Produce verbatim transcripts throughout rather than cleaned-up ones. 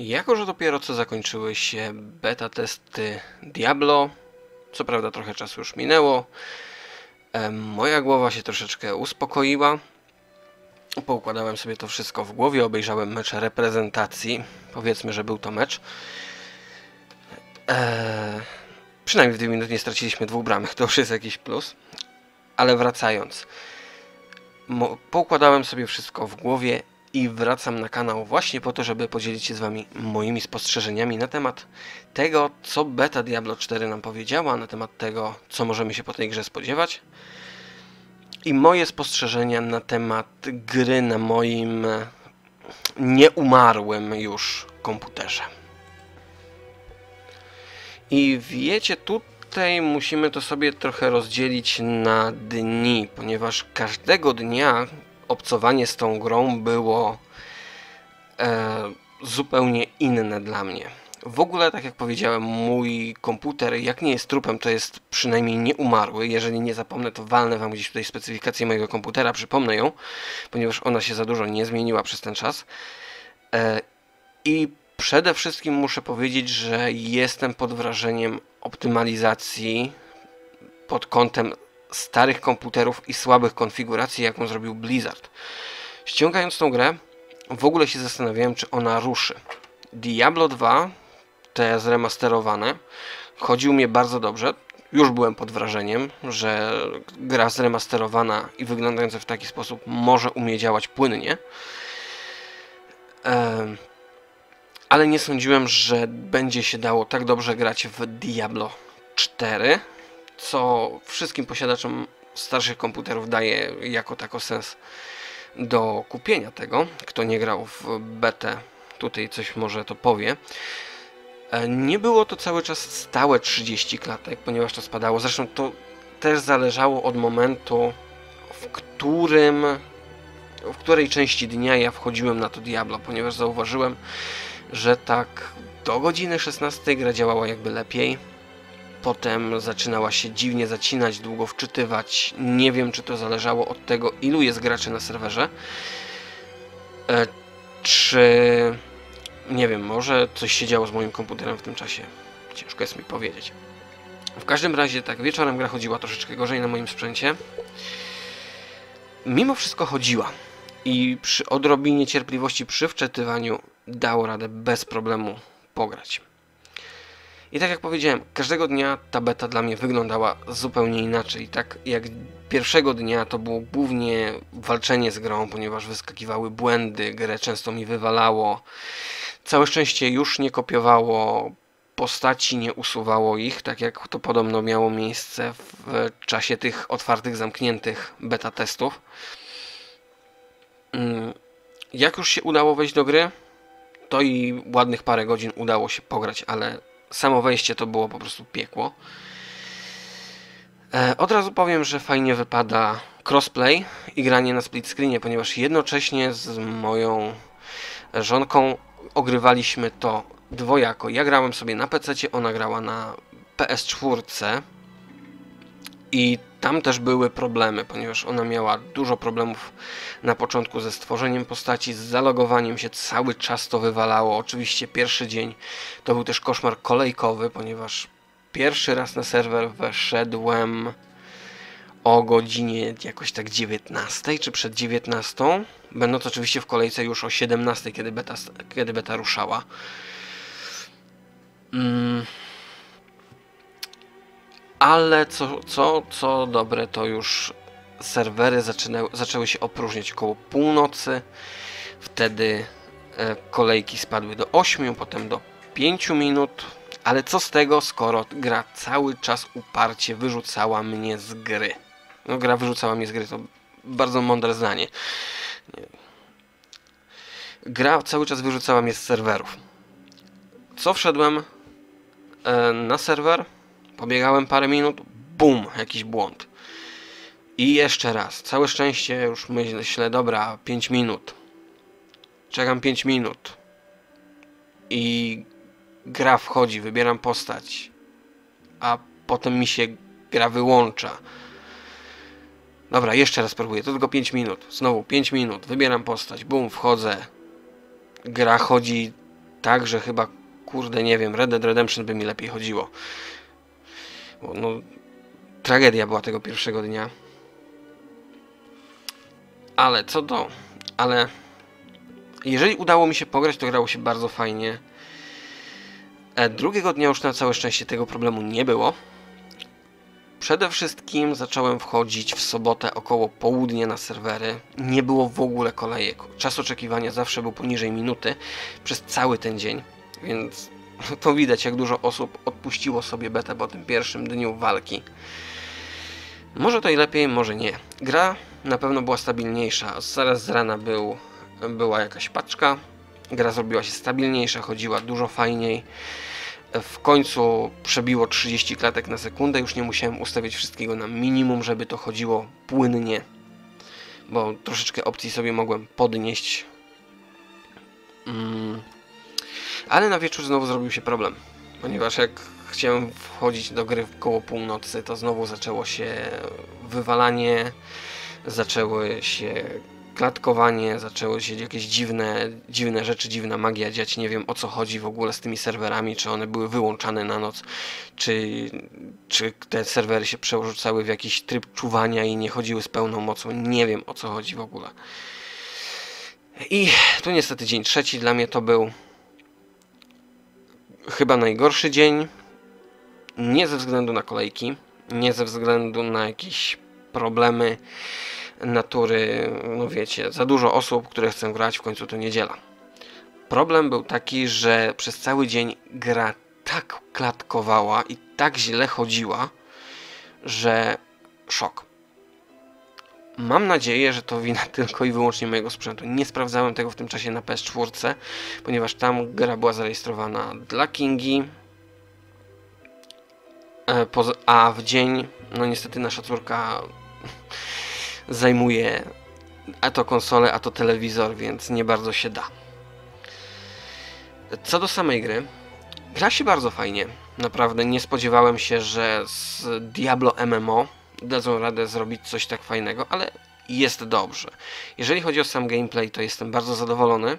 Jako że dopiero co zakończyły się beta testy Diablo, co prawda trochę czasu już minęło, moja głowa się troszeczkę uspokoiła. Poukładałem sobie to wszystko w głowie, obejrzałem mecz reprezentacji. Powiedzmy, że był to mecz. Eee, przynajmniej w dwie minuty nie straciliśmy dwóch bramek, to już jest jakiś plus. Ale wracając, poukładałem sobie wszystko w głowie i wracam na kanał właśnie po to, żeby podzielić się z Wami moimi spostrzeżeniami na temat tego, co beta Diablo cztery nam powiedziała, na temat tego, co możemy się po tej grze spodziewać i moje spostrzeżenia na temat gry na moim nieumarłym już komputerze. I wiecie, tutaj musimy to sobie trochę rozdzielić na dni, ponieważ każdego dnia obcowanie z tą grą było e, zupełnie inne dla mnie. W ogóle, tak jak powiedziałem, mój komputer, jak nie jest trupem, to jest przynajmniej nieumarły. Jeżeli nie zapomnę, to walnę Wam gdzieś tutaj specyfikację mojego komputera, przypomnę ją, ponieważ ona się za dużo nie zmieniła przez ten czas. E, I przede wszystkim muszę powiedzieć, że jestem pod wrażeniem optymalizacji pod kątem starych komputerów i słabych konfiguracji, jaką zrobił Blizzard. Ściągając tą grę, w ogóle się zastanawiałem, czy ona ruszy. Diablo dwa, te zremasterowane, chodzi u mnie bardzo dobrze. Już byłem pod wrażeniem, że gra zremasterowana i wyglądająca w taki sposób może umie działać płynnie. Ehm, ale nie sądziłem, że będzie się dało tak dobrze grać w Diablo cztery, co wszystkim posiadaczom starszych komputerów daje jako tako sens do kupienia tego. Kto nie grał w betę, tutaj coś może to powie. Nie było to cały czas stałe trzydzieści klatek, ponieważ to spadało. Zresztą to też zależało od momentu, w którym w której części dnia ja wchodziłem na to Diablo, ponieważ zauważyłem, że tak do godziny szesnastej gra działała jakby lepiej. Potem zaczynała się dziwnie zacinać, długo wczytywać. Nie wiem, czy to zależało od tego, ilu jest graczy na serwerze. E, czy... Nie wiem, może coś się działo z moim komputerem w tym czasie. Ciężko jest mi powiedzieć. W każdym razie tak, wieczorem gra chodziła troszeczkę gorzej na moim sprzęcie. Mimo wszystko chodziła. I przy odrobinie cierpliwości przy wczytywaniu dało radę bez problemu pograć. I tak jak powiedziałem, każdego dnia ta beta dla mnie wyglądała zupełnie inaczej. Tak jak pierwszego dnia to było głównie walczenie z grą, ponieważ wyskakiwały błędy, grę często mi wywalało. Całe szczęście już nie kopiowało postaci, nie usuwało ich, tak jak to podobno miało miejsce w czasie tych otwartych, zamkniętych beta testów. Jak już się udało wejść do gry, to i ładnych parę godzin udało się pograć, ale samo wejście to było po prostu piekło. E, od razu powiem, że fajnie wypada crossplay i granie na split screenie, ponieważ jednocześnie z moją żonką ogrywaliśmy to dwojako. Ja grałem sobie na pececie, ona grała na P S cztery i tam też były problemy, ponieważ ona miała dużo problemów na początku ze stworzeniem postaci, z zalogowaniem się, cały czas to wywalało. Oczywiście pierwszy dzień to był też koszmar kolejkowy, ponieważ pierwszy raz na serwer weszedłem o godzinie jakoś tak dziewiętnastej czy przed dziewiętnastą, będąc oczywiście w kolejce już o siedemnastej, kiedy beta, kiedy beta ruszała. Mm. Ale co, co, co dobre, to już serwery zaczynały, zaczęły się opróżniać koło północy. Wtedy e, kolejki spadły do ośmiu, potem do pięciu minut. Ale co z tego, skoro gra cały czas uparcie wyrzucała mnie z gry. No, gra wyrzucała mnie z gry, to bardzo mądre zdanie. Nie. Gra cały czas wyrzucała mnie z serwerów. Co wszedłem e, na serwer, pobiegałem parę minut, bum, jakiś błąd. I jeszcze raz, całe szczęście, już myślę, dobra, pięć minut. Czekam pięć minut. I gra wchodzi, wybieram postać. A potem mi się gra wyłącza. Dobra, jeszcze raz próbuję, to tylko pięć minut. Znowu pięć minut, wybieram postać, bum, wchodzę. Gra chodzi tak, że chyba, kurde, nie wiem, Red Dead Redemption by mi lepiej chodziło. Bo, no, tragedia była tego pierwszego dnia. Ale co do... Ale... Jeżeli udało mi się pograć, to grało się bardzo fajnie. E, drugiego dnia już na całe szczęście tego problemu nie było. Przede wszystkim zacząłem wchodzić w sobotę około południa na serwery. Nie było w ogóle kolejek. Czas oczekiwania zawsze był poniżej minuty przez cały ten dzień. Więc to widać, jak dużo osób odpuściło sobie betę po tym pierwszym dniu walki. Może to i lepiej, może nie. Gra na pewno była stabilniejsza. Zaraz z rana był, była jakaś paczka. Gra zrobiła się stabilniejsza, chodziła dużo fajniej. W końcu przebiło trzydzieści klatek na sekundę. Już nie musiałem ustawiać wszystkiego na minimum, żeby to chodziło płynnie. Bo troszeczkę opcji sobie mogłem podnieść. Mm. Ale na wieczór znowu zrobił się problem. Ponieważ jak chciałem wchodzić do gry koło północy, to znowu zaczęło się wywalanie, zaczęły się klatkowanie, zaczęły się jakieś dziwne, dziwne rzeczy, dziwna magia dziać. Nie wiem, o co chodzi w ogóle z tymi serwerami, czy one były wyłączane na noc, czy, czy te serwery się przerzucały w jakiś tryb czuwania i nie chodziły z pełną mocą. Nie wiem, o co chodzi w ogóle. I tu niestety dzień trzeci dla mnie to był chyba najgorszy dzień. Nie ze względu na kolejki, nie ze względu na jakieś problemy natury, no wiecie, za dużo osób, które chcą grać, w końcu to niedziela. Problem był taki, że przez cały dzień gra tak klatkowała i tak źle chodziła, że szok. Mam nadzieję, że to wina tylko i wyłącznie mojego sprzętu. Nie sprawdzałem tego w tym czasie na P S cztery, ponieważ tam gra była zarejestrowana dla Kingi, a w dzień, no niestety nasza córka zajmuje a to konsolę, a to telewizor, więc nie bardzo się da. Co do samej gry, gra się bardzo fajnie. Naprawdę nie spodziewałem się, że z Diablo M M O dadzą radę zrobić coś tak fajnego, ale jest dobrze. Jeżeli chodzi o sam gameplay, to jestem bardzo zadowolony.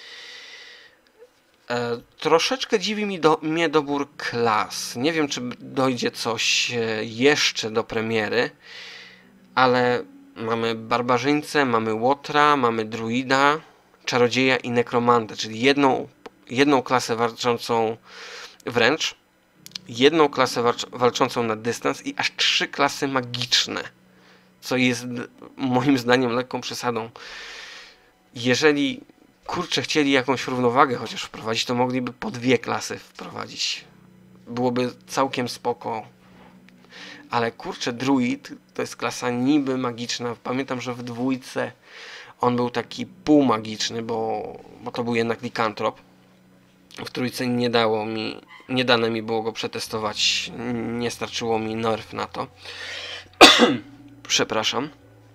E, troszeczkę dziwi mi do, mnie dobór klas. Nie wiem, czy dojdzie coś jeszcze do premiery, ale mamy barbarzyńcę, mamy łotra, mamy druida, czarodzieja i nekromantę, czyli jedną, jedną klasę walczącą wręcz, jedną klasę walczącą na dystans i aż trzy klasy magiczne, co jest moim zdaniem lekką przesadą. Jeżeli kurczę chcieli jakąś równowagę chociaż wprowadzić, to mogliby po dwie klasy wprowadzić. Byłoby całkiem spoko. Ale kurczę, druid to jest klasa niby magiczna. Pamiętam, że w dwójce on był taki półmagiczny, bo, bo to był jednak likantrop. W trójce nie dało mi, nie dane mi było go przetestować. Nie starczyło mi nerf na to. Przepraszam.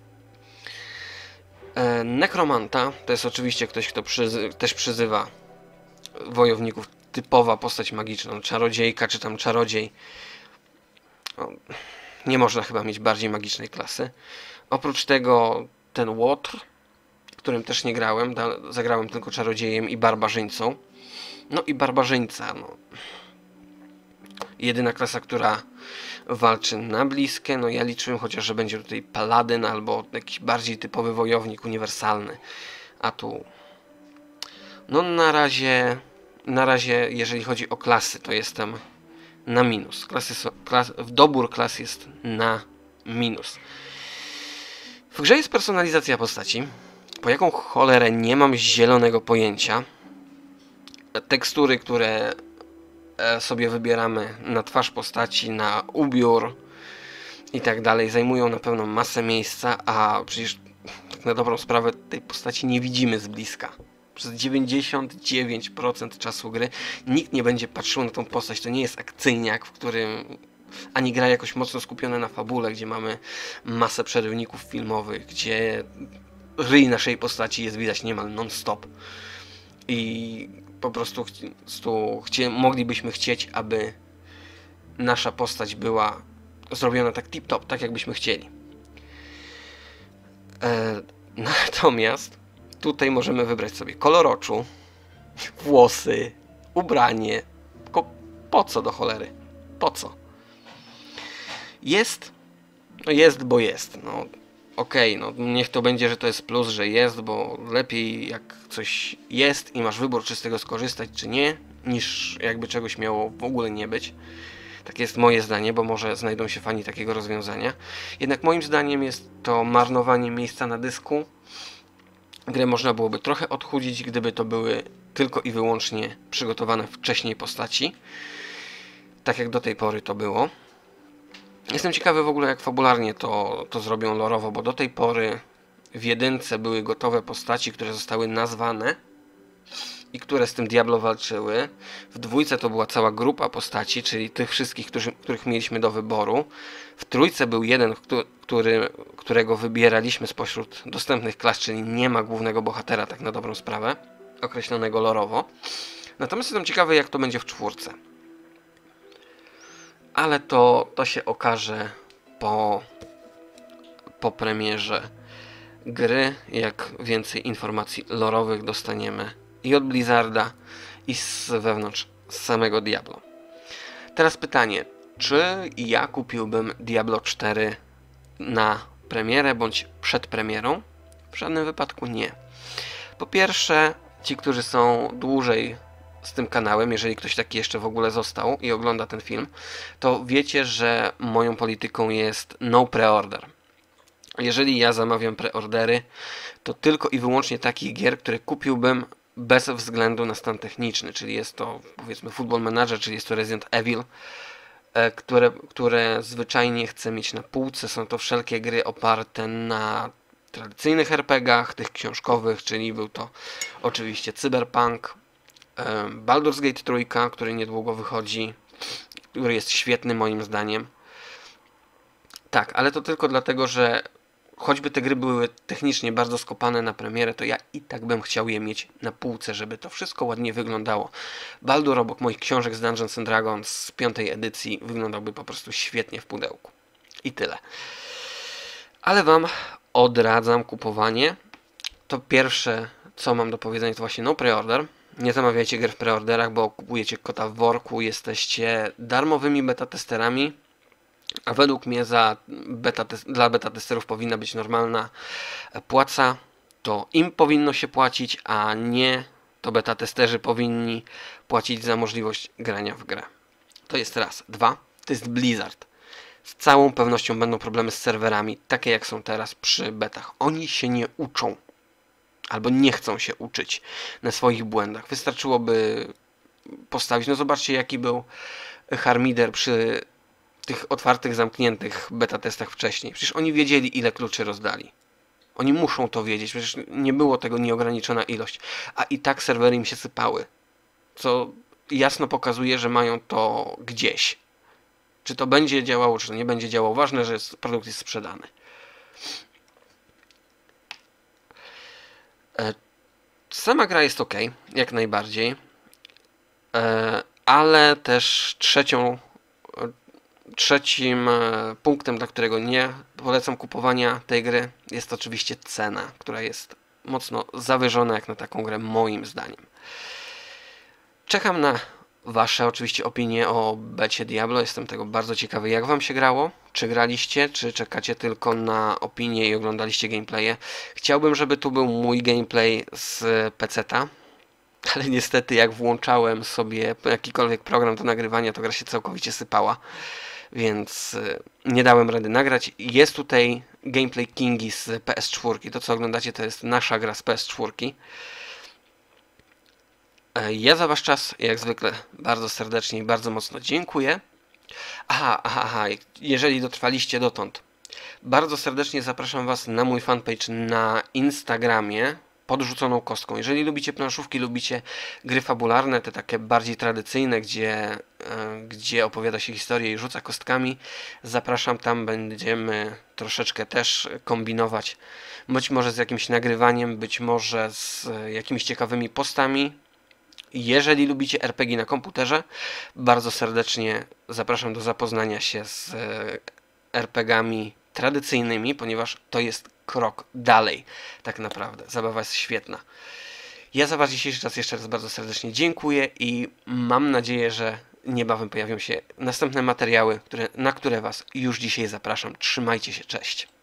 E, Nekromanta to jest oczywiście ktoś, kto przyzy też przyzywa wojowników. Typowa postać magiczna. Czarodziejka czy tam czarodziej. O, nie można chyba mieć bardziej magicznej klasy. Oprócz tego ten łotr, którym też nie grałem, zagrałem tylko czarodziejem i barbarzyńcą. No i barbarzyńca, no. Jedyna klasa, która walczy na bliskie. No ja liczyłem chociaż, że będzie tutaj paladyn albo jakiś bardziej typowy wojownik uniwersalny. A tu no na razie na razie jeżeli chodzi o klasy, to jestem na minus. Klasy są, klas, dobór klas jest na minus. W grze jest personalizacja postaci. Po jaką cholerę nie mam zielonego pojęcia. Tekstury, które sobie wybieramy na twarz postaci, na ubiór i tak dalej, zajmują na pewno masę miejsca, a przecież tak na dobrą sprawę tej postaci nie widzimy z bliska. Przez dziewięćdziesiąt dziewięć procent czasu gry nikt nie będzie patrzył na tą postać. To nie jest akcyjniak, w którym ani gra jakoś mocno skupiona na fabule, gdzie mamy masę przerywników filmowych, gdzie ryj naszej postaci jest widać niemal non-stop. I po prostu stu, chcie, moglibyśmy chcieć, aby nasza postać była zrobiona tak tip-top, tak jakbyśmy chcieli. E, natomiast tutaj możemy wybrać sobie kolor oczu, włosy, ubranie. Tylko po co do cholery? Po co? Jest, no jest, bo jest. No okej, okay, no niech to będzie, że to jest plus, że jest, bo lepiej jak coś jest i masz wybór, czy z tego skorzystać, czy nie, niż jakby czegoś miało w ogóle nie być. Tak jest moje zdanie, bo może znajdą się fani takiego rozwiązania. Jednak moim zdaniem jest to marnowanie miejsca na dysku. Grę można byłoby trochę odchudzić, gdyby to były tylko i wyłącznie przygotowane wcześniej postaci. Tak jak do tej pory to było. Jestem ciekawy w ogóle, jak fabularnie to, to zrobią lorowo, bo do tej pory w jedynce były gotowe postaci, które zostały nazwane i które z tym Diablo walczyły. W dwójce to była cała grupa postaci, czyli tych wszystkich, którzy, których mieliśmy do wyboru. W trójce był jeden, który, którego wybieraliśmy spośród dostępnych klas, czyli nie ma głównego bohatera, tak na dobrą sprawę, określonego lorowo. Natomiast jestem ciekawy, jak to będzie w czwórce. Ale to, to się okaże po, po premierze gry, jak więcej informacji lorowych dostaniemy i od Blizzarda, i z wewnątrz z samego Diablo. Teraz pytanie, czy ja kupiłbym Diablo cztery na premierę bądź przed premierą? W żadnym wypadku nie. Po pierwsze, ci, którzy są dłużej z tym kanałem, jeżeli ktoś taki jeszcze w ogóle został i ogląda ten film, to wiecie, że moją polityką jest no preorder. Jeżeli ja zamawiam preordery, to tylko i wyłącznie takich gier, które kupiłbym bez względu na stan techniczny, czyli jest to, powiedzmy, Football Manager, czyli jest to Resident Evil, które, które zwyczajnie chcę mieć na półce. Są to wszelkie gry oparte na tradycyjnych er pe gach, tych książkowych, czyli był to oczywiście Cyberpunk, Baldur's Gate trzy, który niedługo wychodzi, który jest świetny moim zdaniem. Tak, ale to tylko dlatego, że choćby te gry były technicznie bardzo skopane na premierę, to ja i tak bym chciał je mieć na półce, żeby to wszystko ładnie wyglądało. Baldur obok moich książek z Dungeons and Dragons z piątej edycji wyglądałby po prostu świetnie w pudełku. I tyle. Ale wam odradzam kupowanie. To pierwsze, co mam do powiedzenia, to właśnie no preorder. Nie zamawiajcie gier w preorderach, bo kupujecie kota w worku, jesteście darmowymi beta testerami. A według mnie za beta dla beta testerów powinna być normalna płaca. To im powinno się płacić, a nie to beta testerzy powinni płacić za możliwość grania w grę. To jest raz. Dwa. To jest Blizzard. Z całą pewnością będą problemy z serwerami, takie jak są teraz przy betach. Oni się nie uczą. Albo nie chcą się uczyć na swoich błędach. Wystarczyłoby postawić. No zobaczcie, jaki był harmider przy tych otwartych, zamkniętych beta testach wcześniej. Przecież oni wiedzieli, ile kluczy rozdali. Oni muszą to wiedzieć. Przecież nie było tego nieograniczona ilość. A i tak serwery im się sypały. Co jasno pokazuje, że mają to gdzieś. Czy to będzie działało, czy to nie będzie działało. Ważne, że produkt jest sprzedany. Sama gra jest ok, jak najbardziej. Ale też trzecią Trzecim punktem, dla którego nie polecam kupowania tej gry, jest oczywiście cena, która jest mocno zawyżona jak na taką grę moim zdaniem. Czekam na wasze oczywiście opinie o becie Diablo. Jestem tego bardzo ciekawy, jak wam się grało. Czy graliście, czy czekacie tylko na opinie i oglądaliście gameplaye. Chciałbym, żeby tu był mój gameplay z peceta. Ale niestety jak włączałem sobie jakikolwiek program do nagrywania, to gra się całkowicie sypała. Więc nie dałem rady nagrać. Jest tutaj gameplay Kingi z P S cztery. To co oglądacie, to jest nasza gra z P S cztery. Ja za wasz czas, jak zwykle, bardzo serdecznie i bardzo mocno dziękuję. Aha, aha, aha. Jeżeli dotrwaliście dotąd, bardzo serdecznie zapraszam was na mój fanpage na Instagramie. Podrzuconą kostką. Jeżeli lubicie planszówki, lubicie gry fabularne, te takie bardziej tradycyjne, gdzie, gdzie opowiada się historię i rzuca kostkami, zapraszam, tam będziemy troszeczkę też kombinować. Być może z jakimś nagrywaniem, być może z jakimiś ciekawymi postami. Jeżeli lubicie er pe gie na komputerze, bardzo serdecznie zapraszam do zapoznania się z er pe gami tradycyjnymi, ponieważ to jest krok dalej, tak naprawdę. Zabawa jest świetna. Ja za wasz dzisiejszy czas jeszcze raz bardzo serdecznie dziękuję i mam nadzieję, że niebawem pojawią się następne materiały, które, na które was już dzisiaj zapraszam. Trzymajcie się, cześć!